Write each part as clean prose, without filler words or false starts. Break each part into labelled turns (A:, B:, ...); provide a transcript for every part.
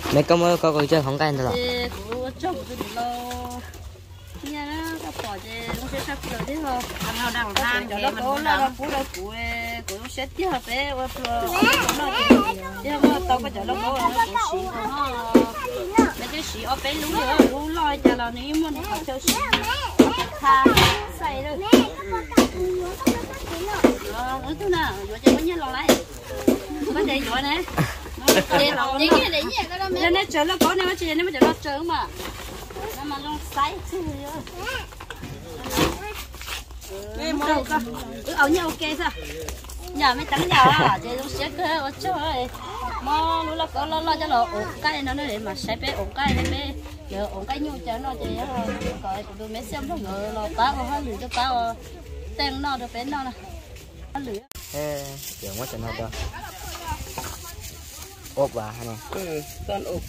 A: mấy có chơi không cái rồi
B: của chồng tôi đi lo nhà nó có bỏ về nó sẽ sắp rồi thế thôi
C: nó đang than
B: cho nó cố là cú đâu cú sẽ tiếp hợp với nó chứ không tao có cho nó cố nó xí nó mấy cái xí ở bên lú nữa lú loi cho là nếu mà nó chơi xí tha say rồi ở chỗ nào vừa cho nó nhớ lòng lại có đây rồi nè nên nó chờ nó có nên nó chỉ nên nó chờ mà nó mà nó say chứ ở nhà ok sao nhà mấy tấm nhà à chị cũng sẽ cái ở chỗ ấy mà nó là có lo cho nó ổn cái nó để mà sẽ bé ổn cái bé giờ ổn cái nhu cho nó chị rồi tụi mấy xem nó ngờ nó báo nó lười cho báo tên nó được bé nó nè nó lười
A: giờ quá trời nó cho ốp vào hay nè
B: con ốp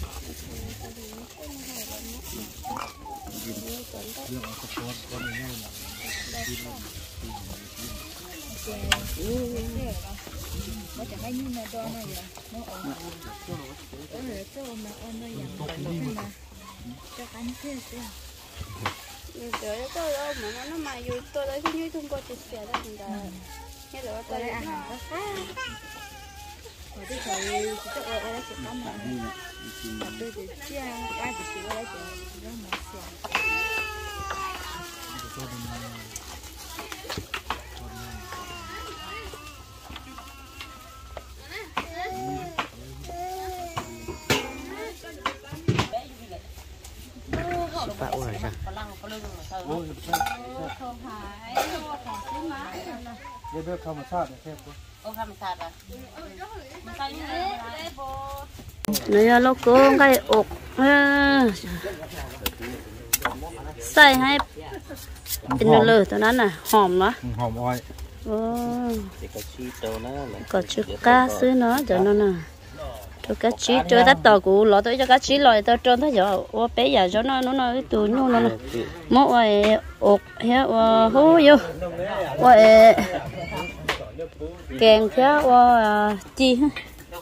C: nó chẳng hay như là đo này vậy nó ổn rồi cho mà ôn nó dạng mà cho cắn thế chứ
B: rồi tôi đâu mà nó mà dù tôi đấy như thông qua chia sẻ đó mình đã nghe được tôi ăn nó
C: rồi tôi thấy tôi ở đây sẽ có mà tôi thì chia ai thì chỉ ở đây chỉ nó mà xẻ
A: bão rồi sao
D: เรื่องธรรมชาติแค่ปุ๊บ
B: này là cô cái ốc xay hayเป็นเลยตอนนั้นน่ะหอมเนาะ
D: หอมอ้อย
B: có chút cá xứ nó cho nó nè cho cá chí chơi tắt tàu cũ lọ tới cho cá chí lòi tao trơn thấy giờ ô bé giờ cho nó cái tù nhu nó mỗi ngày ốc hết hú vô vậy kèn theo chi ha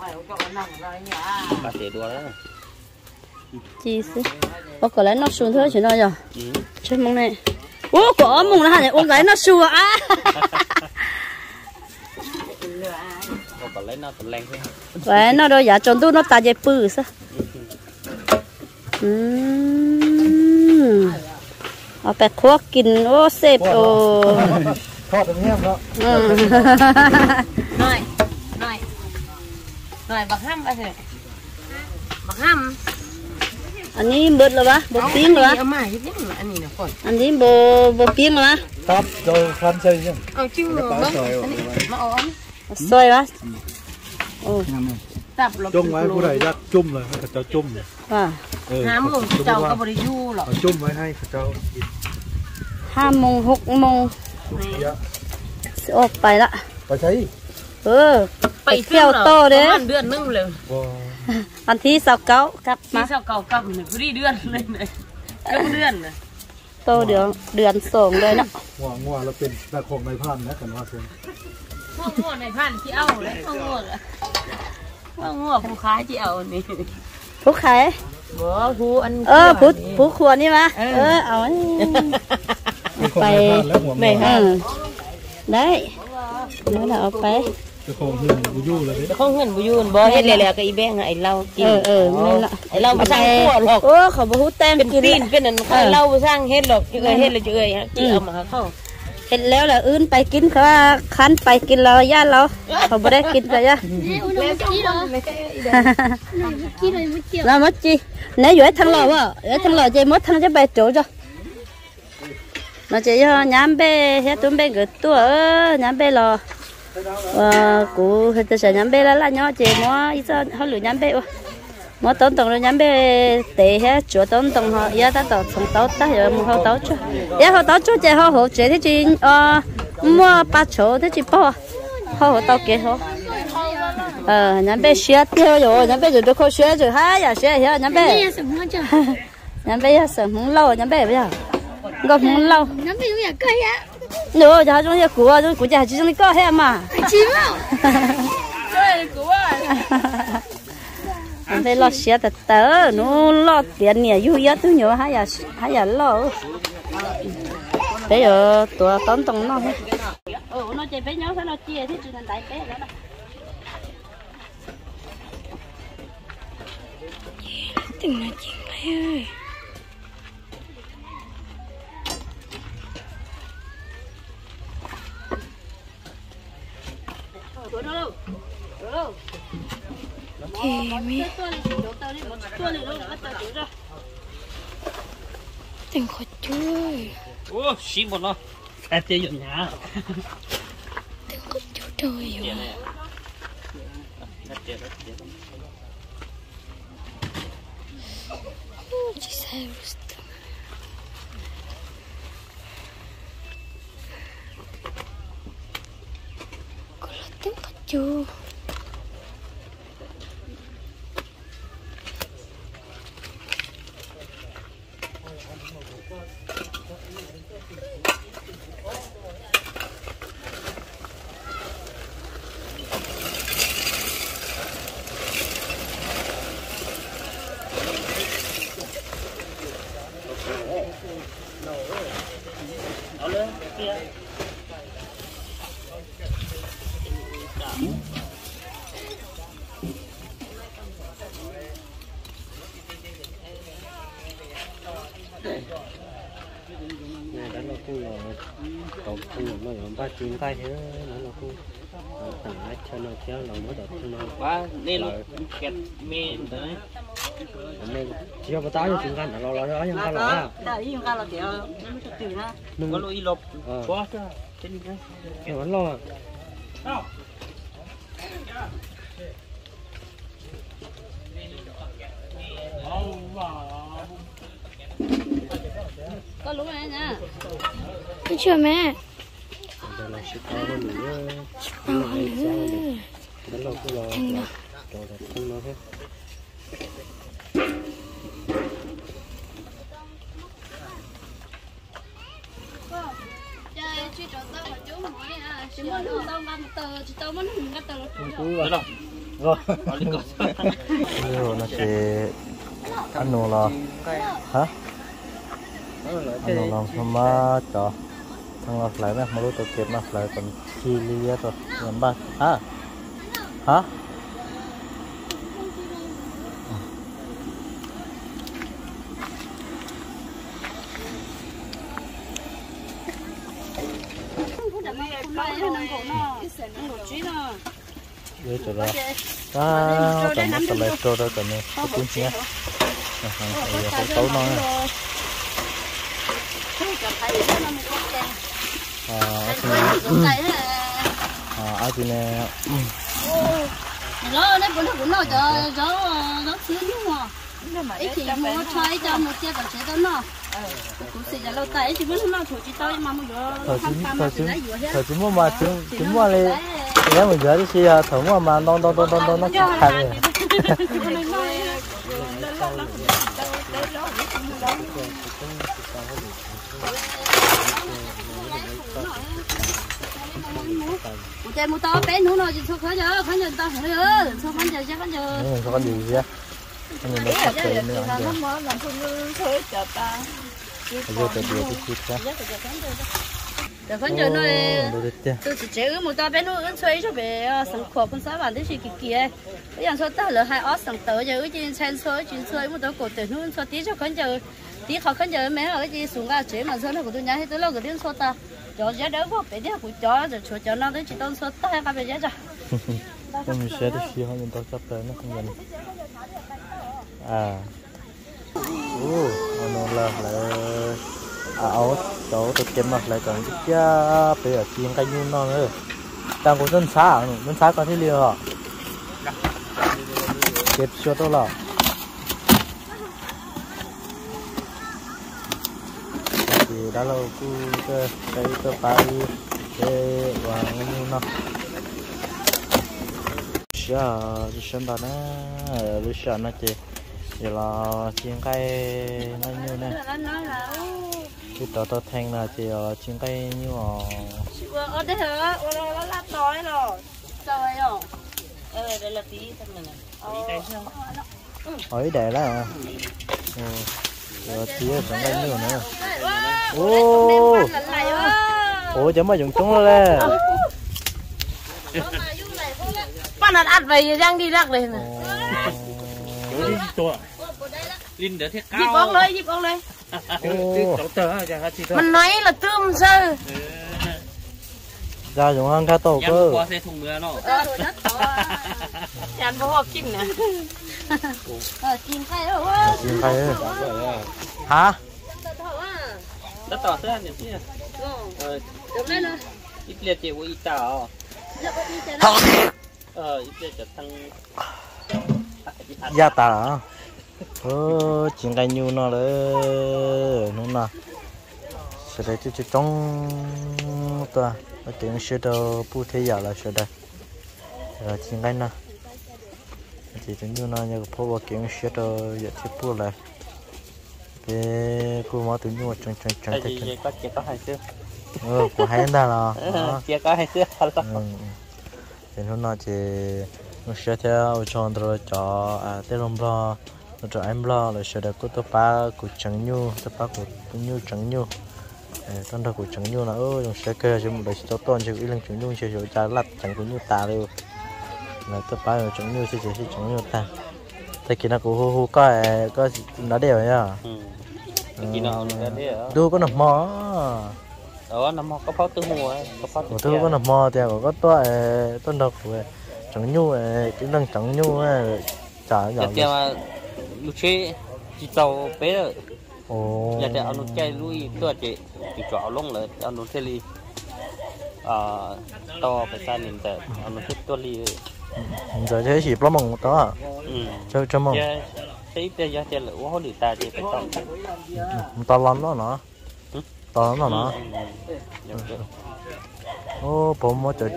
B: chi xí ô có lẽ nó xuống thôi chứ nó giờ chơi mông này ô có mông là hả ô cái nó xua á vậy nó đâu giả trốn tu nó ta dễ bự sao ở bẹt khoa kín ô xếp ô
D: ทอดตรงนี้ครับ
C: nói bạc ham vậy bạc ham
B: anh ấy bớt rồi ba bớt tiếng rồi ba anh ấy bớt tiếng rồi ba
D: ตับโดยคันใช่ไหม
C: chứ mà ổn
B: xoay ba
C: tập lộc
D: จุ่มไว้ผู้ใดยัดจุ่มเลยให้เขาเจ้าจุ่ม
C: hám một chầu có body du lọ
D: จุ่มไว้ให้เขาเจ้า
B: 5 mông 6 mông ôไปละ
D: ไปใช้
B: ไปเที่ยวโตเด้
C: เดือนนึงเลย
B: วันที่29กลับมา
C: ที่เก่ากลับเนี่ยพอดีเดือนเลยเนี่ยเดือนเลย
B: โตเดือน2เลยเนาะ
D: งัวเราเป็นนักของในพันนะกันว่าเช่น
C: งัวในพันที่เอาเลยงัวผู้ขายที่เอานี่
B: ผู้ขาย
C: บ่ผู้อัน
B: ผู้ขวดนี่มาเอาไปไม่ฮะได้แล้วเราเอาไป
D: จะของเงินบุยูเลย
C: khôngเงินบุยูนบ่เฮ็ดแล้วก็อีแบงไอ้เรากิน
B: นี่ละ
C: ไอ้เราบ่สร้างครัวหรอก
B: เขาบ่ฮู้แต้ม
C: เป็น
B: กิน
C: ตีนเป็นนั่นเราบ่สร้างเฮ็ดหรอกเฮ็ดแล้วจะที่เอามาเข้า
B: เห็นแล้วล่ะอื่นไปกินเขาว่าคันไปกินเราญาติเราเขาบ่ได้กินเลยจ้ะเราmất chi nếu dưới thằng lò vợ dưới thằng lò chơi mất thằng cho bài chỗ cho nó chỉ cho nhám bê hết tụi bê gửi tua nhám bê lò cụ thì sẽ nhám bê là nhỏ chỉ mua ít sao họ lựa nhám bê mua tốn tổng rồi nhám bê tệ hết chỗ tốn tổng họ giá ta tàu tổng tàu ta rồi mua họ tàu cho giá họ tàu cho chỉ họ hỗ trợ thế chị mua 3 chỗ thế chị bao họ hỗ tàu kia họ nhắm bé xé tiêu rồi nhắm bé rồi tôi không xé rồi hai giờ xé hết nhắm bé nhắm bé sợ không lâu nhắm bé bây giờ không không lâu
C: nhắm bé cũng cây á
B: nữa giờ chúng ta của giờ chỉ chúng ta hết mà
C: chín không chơi của
B: đây lo xía tớ nó lo tiền nè vui á tôi nhớ hay là lo bây giờ tụi tốn tông nó hết nó chơi bé nhớ phải nó chia thế chỉ cần đại bé đó đừng nói chuyện bé ơi đừng khó chơi
A: ô xí một nó phải chơi dụng nhà
B: đừng có chơi trời ơi chỉ sai có là đừng có chơi
A: này đó là khu là cậu khu nó là ba chuyên cái thế nó là khu thằng ấy cho nó chéo là mới được nó ba nên là kẹt men đấy nên chưa có tao chuyên cái nó lo đó nhưng cái lo à
B: tại vì cái là kiểu nó tự ha
A: có lỗi lộc quá chứ trên cái vẫn lo
B: có lúa này nha cái chưa mẹ
A: đây là ship bao nữa đó là cái lo rồi là không nó hết rồi nó sẽ ăn đồ là hả ăn đồ làm sao mà cho thằng làm lại nè mà lúc tôi kịp mà lại còn chi li rồi làm ba hả hả đây cho ra tầm một tầm cho đó tầm này cũng nhé không tấu nó ai thì nè
B: nó đấy cũng nó cho xíu nhưng mà ít thì mua chơi cho một chiếc còn chế đó nó cũng sẽ là lâu tay chỉ muốn nó thổi chỉ tao mà mua
A: thời chúng mà chúng mà lên nếu mình giờ thì thủng mà nó khác rồi
B: một mua to bé nữa rồi sao khó giờ tao hỏi ơi sao khó giờ chắc khó giờ
A: sao con gì vậy anh nhìn nó sắp tới nữa anh giờ
C: làm không thôi chờ ta
A: giờ tới điều cái chip ra
B: để khó giờ nó tôi chỉ chơi một to bé nữa ăn chơi cho bé sáng khổ con sáu bạn đấy chỉ kia bây giờ số ta là hai ót sáng tới giờ cái chuyện chen số chuyện chơi một to cổ tiền nữa số tí cho khó giờ tí khó giờ mấy ở cái gì xuống ra chơi mà số nó của tôi nhá hết tôi lâu cái tiếng số ta cho giá đỡ vào bé đi học của chó rồi cho nó tới chỉ tao số ta hay cả bé giá
A: không mình sẽ được xíu hơn mình tao sắp tới nó không gần à nó là áo cháu tôi kiếm mặt lại còn cái bây giờ chiên canh nhung non nữa đang có dân xã có thế liều hả kẹp cho tôi là thì đã lâu cứ cái bài để vào nhung non chỉ xem đó nè lúc sau nó chỉ là chiên cây nó như này cái tao thanh là chỉ là chiên cây như mà
B: ở đây hả nó lát đói rồi trời ơi đây là tí thằng này
E: hỏi để là rồi chia chẳng bao nhiêu nữa ô chấm mà dùng chúng nó lên
B: bạn ăn vậy đang đi rắc đây nè
A: linh để thiết cao
B: dịp con đây mình nói là tươm sơ
E: ra dùng ăn cá tổ cơ
A: qua xe thùng mưa nó
B: chán vô học kinh nè chim khai đâu
E: chim khai hả
A: tất tỏ thế này chứ ít liệt chị của ít tao ít liệt cho thằng
E: gia tả chim khai nhu nó đấy nó nè sẽ để cho trong ta ở tiếng sẽ đâu bu thế giờ là sẽ đây rồi chim khai nè thì chúng nhu nó như phố vào tiếng sẽ đâu giờ tiếp bu lại cái cô máu tự nhiên trong
A: cái gì có hai xưa
E: của hai anh ta là
A: chia có hai xưa
E: thì hôm nay thì nó sẽ theo chọn rồi cho tên lông lo cho em lo rồi sẽ được có tập ba của trắng nhu tập ba của nhu trắng nhu tân đầu của trắng nhu là chúng sẽ kêu cho một đời cho tôn cho cái lần trắng nhu sẽ rồi trả lặt trắng của nhu ta luôn là tập ba của trắng nhu sẽ trắng nhu ta thì khi nào của hu có nó đều nhá
A: khi nào nó đều
E: đu có nằm mò
A: nằm mò có pháo tư mùa
E: thứ có nằm mò thì có toa tôn đầu của trắng nhu cái lần trắng nhu trả nhỏ
A: kia mà lúc chế chỉ tàu bé rồi giờ thì ông chơi lui tôi chị chọn lông lại ông chơi li to phải sai liềnแต่ông thích tôi li
E: giờ thế chỉ bao mong đó chơi cho mong
A: thấy bây giờ chơi là uống được ta thì phải
E: to lắm đó nó to lắm đó nó ô bố chờ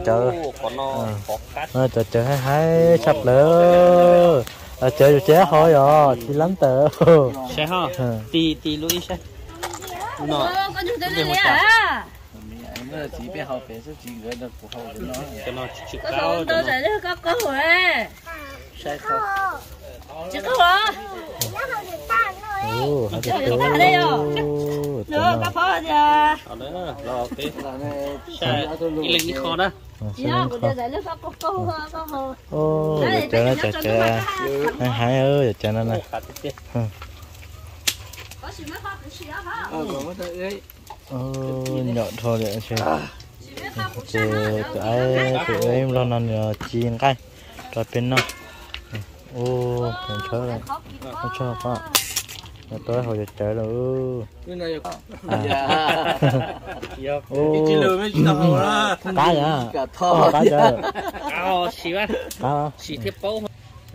E: chờ hay sắp lỡ chơi chế thôi rồi thì lắm tờ
A: sẽ ha tì lũi sẽ
B: nó có những cái này à
F: chỉ biết học về số chỉ người được của họ nó
A: cho nó chịu
B: có
A: cao
B: số tôi sẽ có cơ hội
A: sai không
B: chứ không hả
E: ô
B: chơi ta đây rồi nữa có phó gì à
A: ở đấy là ok sai cái lên đi kho đó
B: dạ của tôi sẽ nước có
E: ô chờ hai ơi chờ nó này nhọn thôi để chơi tụi em lo nằm chiên cái rồi bên nó ô mình chơi này nó cho quá tối hồi chơi rồi ô
F: chỉ lừa mấy tàu đó
E: cá nhá cá chơi
A: cao xí quá xí thiếp bấu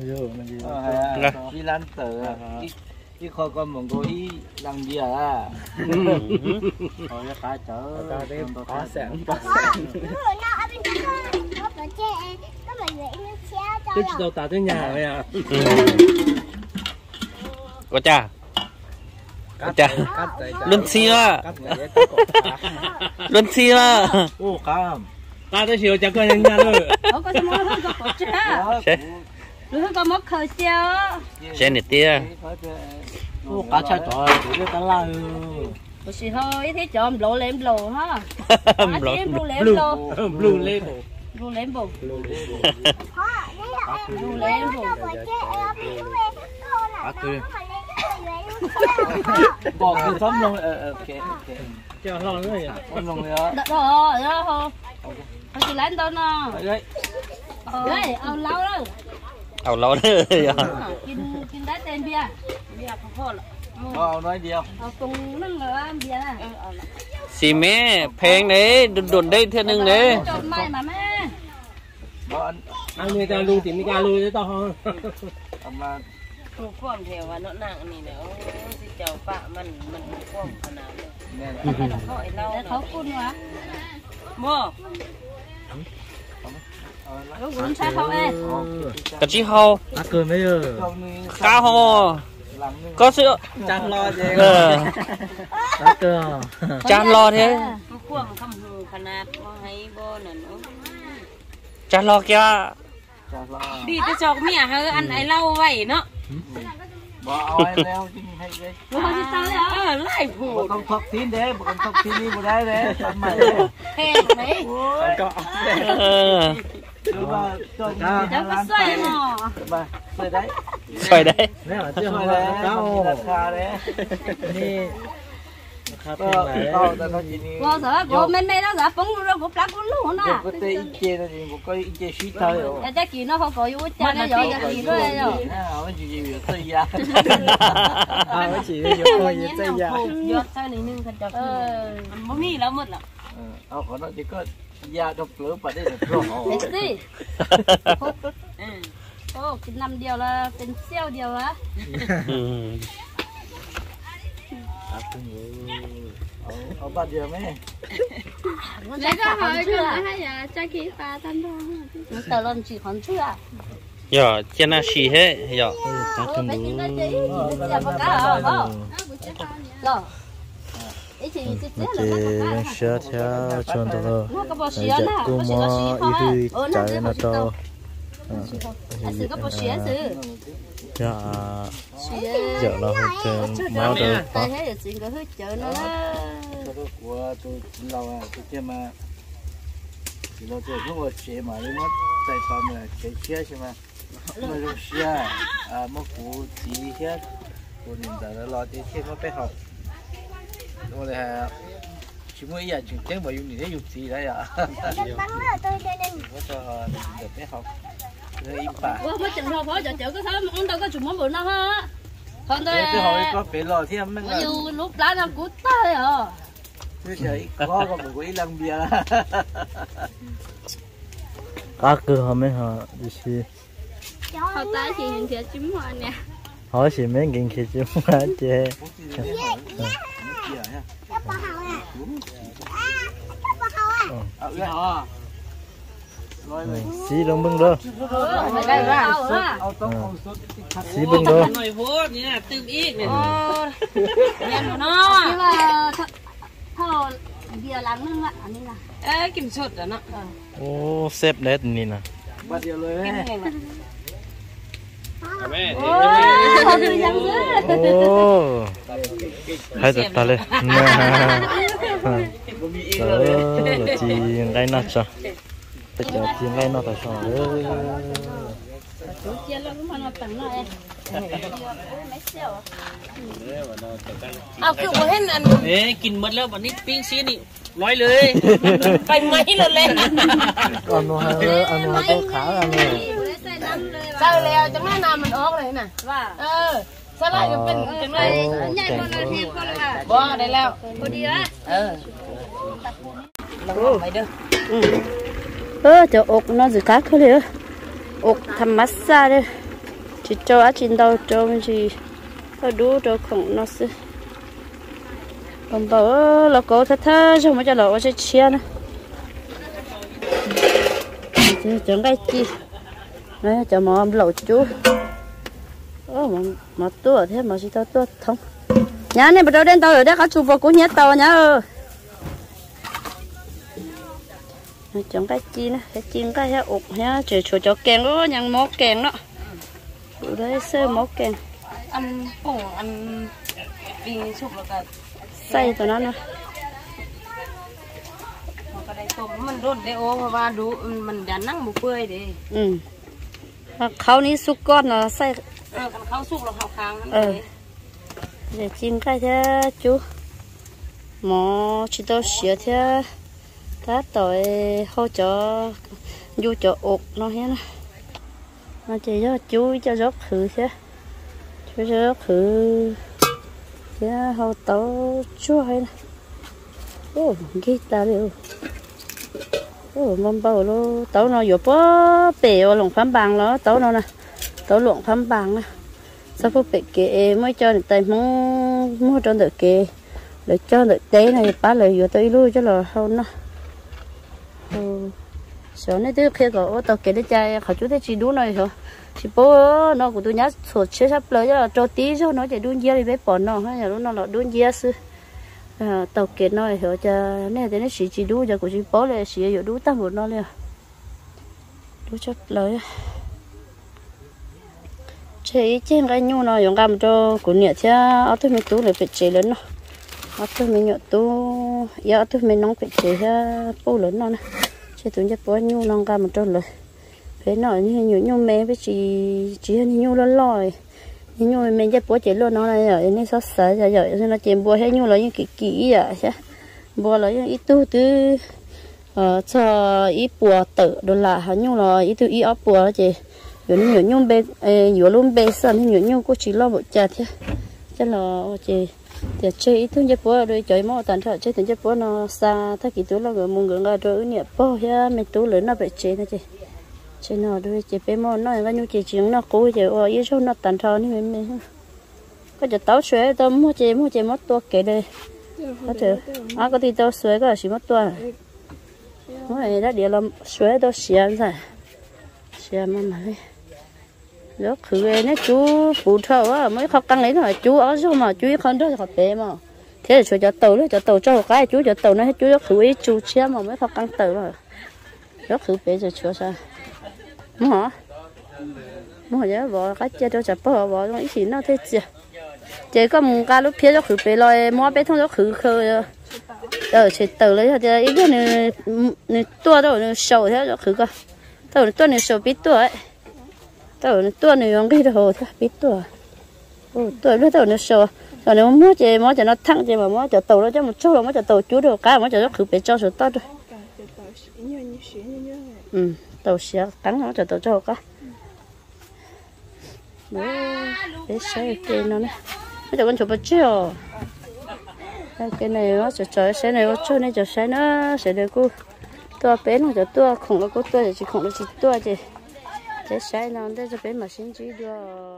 F: đi lan tử đi kho con mong cô đi làm gì à
E: rồi cá chở
F: có sẵn tôi chỉ đầu tàu tới nhà rồi à
A: có cha luân xí mà luân xí mà
E: ô cá
F: ta tới chiều chẳng có nhà rồi
B: không có mua hơn có cha rồi có mất khởi chiều
A: xe này tia
E: ô cá chả trời để cá la
B: có gì thôi thế chọn lộ lên lộ ha
A: blue
B: label
F: bỏ cái tấm luôn ok chờ lâu nữa nhỉ tấm luôn nữa
B: đó không chỉ lấy đâu nè đấy ao lâu đó
A: ao lâu đó
B: kinh đá tên bia không khó
F: ao nói gì không
B: ao cùng nâng là bia này
A: xì mé phèn đấy đồn đây theo nưng đấy
B: trộn mai mà mẹ
F: anh người ta lưu thì mới ra lưu đấy tao không
G: mà thuộcความแถวว่าnó nặngนี่เนาะสิเจ้าปะมันความขนาดเลยขอให้เรา
B: เขาคุณวะ
G: บ่
B: lúc cũng sao không em
A: cái chi hao
E: cá cơm đấy ơ
A: cá hao có sữa
F: chăn lo gì
E: cá cơm
A: chăn lo thế
G: ความคำหูขนาดบ่ให้บ่นั่นเนาะ
A: chăn lo kia
G: ดีแต่จอกเมียเฮาอันไอ้เล่าไว้เนาะ
F: บ่เอาแล้วจริงให้เลย
B: รู้เขาจะตายเลยเหรอ
G: ไล่ผู
F: บ่ต้องทบทีนเด้บ่ต้องทบทีนี่บ่ได้เด้ทำใหม่
G: แพงไหม
F: ก็ ดูว่าจน
B: เดี๋ยวก็ใส่หม้อ
F: มาใส่ได้
E: ใส่ได้
D: เนี่ยเจ้า
F: ใส่
D: ของ
F: ได้
D: เจ้า
F: ราคาเลย
D: นี่ครับ
F: ก็
D: เป็นไร
F: เอาแต่ตอนนี้
B: ว่าsợ cô mẹ mẹ nó sợ bông rồi cô plak luôn luôn nè
F: ก็เตะอีเจนะจริงผมก็อีเจชีตายอยู่
B: để cho chị nó không có yêu cha nó giỏi cho chị rồi rồi
F: มันจะอยู่ตัวยา
D: เอาไว้ฉีดเยอะโอ้ยใจยา
G: ยอดใส่นิดนึงเขาจะมันไม่มีแล้วหมดละ
F: เอาขอหน่อยก็ยาดมเกลือไปได้เลยร้อง
B: Mẹ đi ô cái năm điều làเป็นเซี่ยวเดียวอะ
F: เอาบ้านเดียวไหม
C: Lấy cái hỏi cho lại hay là cho kỹ pha thanh thôi.
B: nó tờ lần chỉ còn chưa à
E: อย่าเจน่าชีเฮ้อย่า
B: ô mấy chị nói chị chị làm cá hả không rồi ý chị chị
E: nó
B: là nó
E: chỉ sẽ theo chọn đó
B: mua cái bò
E: rồi
B: xía
E: giờ
B: nè
E: cô
B: bò xía nó xí
E: mua
B: thôi
E: ý
B: nó
E: chạy nó cho
B: à xử cái bò xía xử
E: dạ
B: xía
E: giờ là hơi chơi máu được
B: tại thế là chị có hơi chợ nó
F: của tôi lâu à tôi chơi mà thì lâu chơi không có chơi mà nó tại sao mà chơi chơi chứ mà mà lúc xưa à mà cụ chỉ hết cụ nhìn ta nó lo chơi chơi nó phải học rồi là chỉ mới giờ chừng tiếng mà dùng gì đấy dùng gì đấy à có cho được phải học rồi im bả
B: wow mấy chừng thôi phó chợ chợ có thế mà ông đâu có chụp món bự nó ha còn đây
F: tôi hỏi có phải lo thêm mấy
B: có nhiều lúc lá nào cút tay à
F: tôi chơi có một cái lăng bia
E: các cửa họ mới họ đi xí
C: Họ tay thì nhìn thấy chấm hoa nè.
E: họ chỉ mấy nghìn khi chứ mà chơi xí đông bưng đó
B: đây ra
E: xí bưng đó
G: หน่อยโพดนี่นะตึมอีกเนี่ย
B: em nó nhưng mà thò bia lắng nữa ạ anh là
G: เอ้ยกินสดอ่ะเนาะ
E: โอ้เซฟเล็ดนี่นะ
F: bắt điều rồi
G: กิน
F: đấy
G: เองอ่ะ
B: thò từ răng nữa
E: โอ้ให้ตัดตาเลยนะจีนไรน่าจะไปเจอจีนไรน่าแต่ชอบเลย
B: chú chia luôn mà nó tặng nó em mấy xíu
G: เอาคือว่าเห็นอันเอ๊กินหมดแล้ววันนี้ปิ้งซีนี่ร้อยเลยไปไหมเลย
E: อันนู้นอันนู้นต้องขาอันนี้
G: เศร้าแล้วจังหน้าน้ำมันออกเลยน่ะ
B: ว่า
G: สลายจะเป็นจังไร
B: ใหญ่กว่าเราเทียบกันละ
G: บ่ได้แล้ว
B: พอดีละ
G: ลงไปเด้อ
B: จะอกnó gì khác thôi đấyอกทำมัสซาเลยchỉ cho ăn chín đầu cho mình chỉ có đủ cho không nó sẽ còn bảo là có thật thật cho mấy cho nó sẽ chia nữa chẳng cái chi đấy cho mà lẩu chú mà tua thế mà chỉ tao tua thông nhá này bắt đầu đến tàu rồi đấy các chú bò cũng nhét tàu nhá chẳng cái chi nữa cái chiên cái hả ục nhá chỉ cho kèn đó nhang mó kèn đó bữa đấy sơ mó kèn
G: อันป่งอันปิ้งสุกแล้วก็
B: xay tụi nó nữa
G: ก็ได้ต้มมันร่นได้โอ้เพราะว่าดูมันจะนั่งบุเปื่อยดิ
B: เขานี่สุกก้อนเนาะใส่
G: กันเข้าสุกแล้วเข้าค้างนั่น
B: để chiên cái thế chú mỏ chỉ tao xỉa thế cá tỏi hỗ trợ du cho ột nó hết nó chỉ cho chú cho rót khử thế chú cho rót khử thế hỗ tao chú hay nè ô cái ta đều ô mâm bầu luôn tao nó vừa bó bể ở lồng phám bằng nó tao nó nè tao luộc phám bằng nè sao phụ bị kệ mới cho được tay mua cho được kệ để cho được té này bá lại vừa tới lui cho là không nó sợ này từ khi có tao kệ để chạy họ chú thấy chỉ đu này thôi chỉ bố nó của tôi nhát sụt chết sắp lấy cho cho tí cho nó chạy đu dưa đi bé bỏ nó hay là lúc nó là đu dưa sư tao kệ nó rồi cho này thì nó chỉ đu cho của chỉ bố lại chỉ vừa đu tăng của nó liền đu chắc lấy chế trên cái nhu nó dùng gam cho của nhựa thế ở tôi mình tú là phải chế lớn nó ở tôi mình nhựa tú giờ tôi mình nóng phải chế bố lớn nó nè chế tôi nhất bố nhu nó gam cho lời phải nói như nhu mẹ với chỉ nhu lớn lòi nhu mình nhất bố chế luôn nó này rồi nên sao sợ rồi nên nó chế bố hết nhu là những kỹ vậy chứ bố là những ít tu từ cho ít bùa tự đồ là hả nhu là ít tu ít ấp bùa chị rồi nhiều nhung bê nhiều luôn bê sân nhiều nhung cô chỉ lo một chả thế chắc là chị để chơi ít thứ bố rồi chơi mò tàn thọ chơi thứ bố nó xaถ้ากี่ตัวเราก็มึงก็rồiเนี่ยbố ya mấyตัวlớn nó bị chơi nè chị chơi nó rồi chị bé mò nói cái nhu chị chuyện nó cố chị ôi ít số nó tàn thọ như mình có chỉ tao xuế tao mua chị mất tua kể đây có thể có thì tao xuế có chỉ mất tua nói đã địa làm xuế tao xiên rồi xiên mà đó khử về nó chú phụ thợ á mới khó căng lấy rồi chú ở chỗ mà chú không đó học bé mà thế là cho tàu đấy cho tàu cho cái chú cho tàu nó hết chú khử ấy chú chia mà mới khó căng tàu rồi đó khử bé rồi chưa sao mua hả mua giờ bỏ cái chia cho chặt bỏ trong ý nó thế chứ chỉ có một cái lúc phía cho khử bé rồi mua bé thông cho khử khơi chỉ tàu lấy cho ý cái này tua đâu này sầu thế cho khử cơ tàu tua này sầu biết tua ấy tàu tua này用cái hồ thôi biết tua tua nó tàu nó sầu rồi nếu mua cho nó thẳng chứ mà mua cho tàu nó cho một chút là mua cho tàu chú được cái mua cho nó khử bé cho số tốt rồi tàu xe cắn nó cho tàu cho cái để xe cái nó này nó cho con chụp bát chiều cái này nó cho xe này nó cho này cho xe nó sẽ được cô tua bé nó cho tua không có tua chỉ không có chỉ tua chứ để xe nó để cho bé mà xin chỉ được